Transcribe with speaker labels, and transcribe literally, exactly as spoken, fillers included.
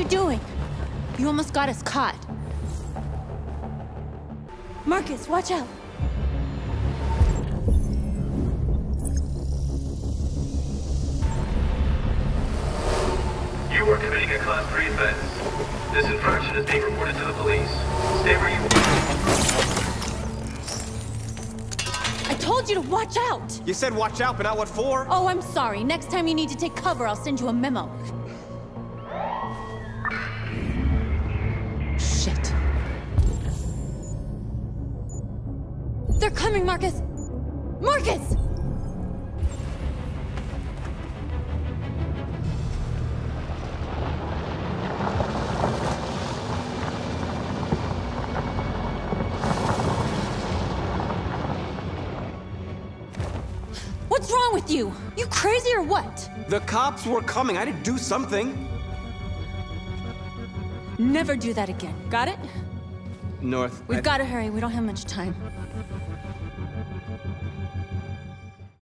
Speaker 1: doing? You almost got us caught. Marcus, watch out.
Speaker 2: You are committing a class three offense. This infraction is being reported to the police. Stay where you are.
Speaker 1: I told you to watch out!
Speaker 3: You said watch out, but not what for?
Speaker 1: Oh, I'm sorry. Next time you need to take cover, I'll send you a memo. Shit. They're coming, Marcus! Marcus! What's wrong with you? You crazy or what?
Speaker 3: The cops were coming. I had to do something.
Speaker 1: Never do that again. Got it?
Speaker 3: North.
Speaker 1: We've
Speaker 3: I...
Speaker 1: got to hurry. We don't have much time.